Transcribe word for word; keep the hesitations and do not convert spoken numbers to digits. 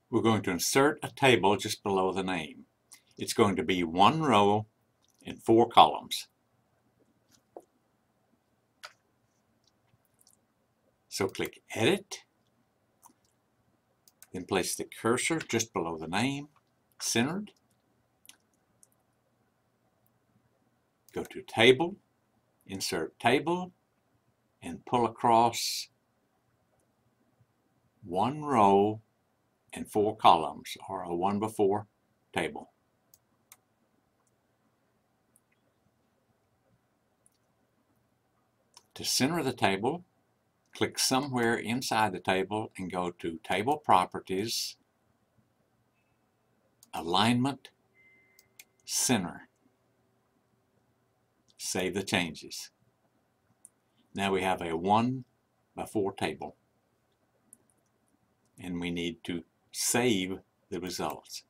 we're going to insert a table just below the name. It's going to be one row and four columns. So click Edit, then place the cursor just below the name, centered. Go to Table, insert Table, and pull across one row and four columns, or a one before table. To center the table, click somewhere inside the table and go to Table Properties, Alignment, Center. Save the changes. Now we have a one by four table, and we need to save the results.